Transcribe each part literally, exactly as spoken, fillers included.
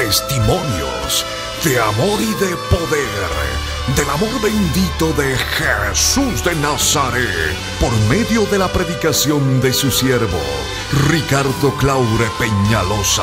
Testimonios de amor y de poder, del amor bendito de Jesús de Nazaret, por medio de la predicación de su siervo, Ricardo Claure Peñalosa.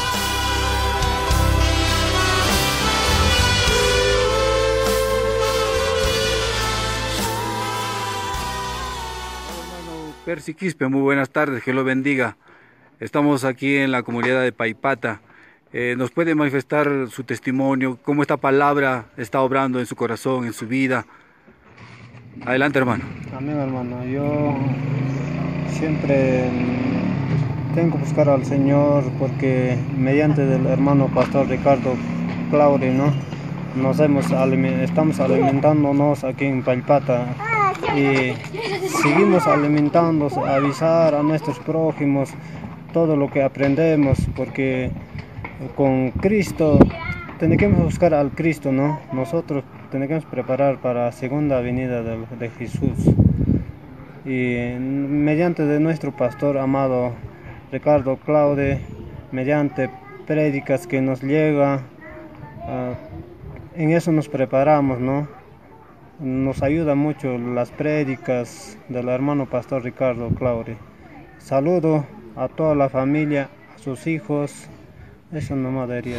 Percy Quispe, muy buenas tardes, que lo bendiga. Estamos aquí en la comunidad de Paipata. Eh, ¿Nos puede manifestar su testimonio, cómo esta palabra está obrando en su corazón, en su vida? Adelante, hermano. Amén, hermano. Yo siempre tengo que buscar al Señor porque mediante del hermano pastor Ricardo Claure, ¿no? Nos hemos, estamos alimentándonos aquí en Paipata y seguimos alimentándonos, avisar a nuestros prójimos todo lo que aprendemos, porque con Cristo tenemos que buscar al Cristo, ¿no? Nosotros tenemos que preparar para la segunda venida de, de Jesús. Y mediante de nuestro pastor amado Ricardo Claure, mediante prédicas que nos llega, uh, en eso nos preparamos, ¿no? Nos ayuda mucho las prédicas del hermano pastor Ricardo Claure. Saludo a toda la familia, a sus hijos. Eso no me daría.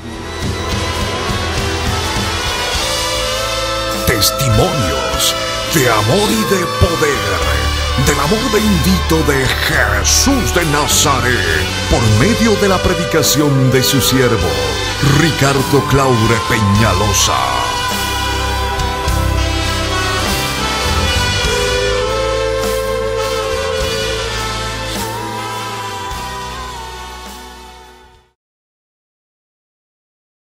Testimonios de amor y de poder, del amor bendito de Jesús de Nazaret, por medio de la predicación de su siervo, Ricardo Claure Peñalosa.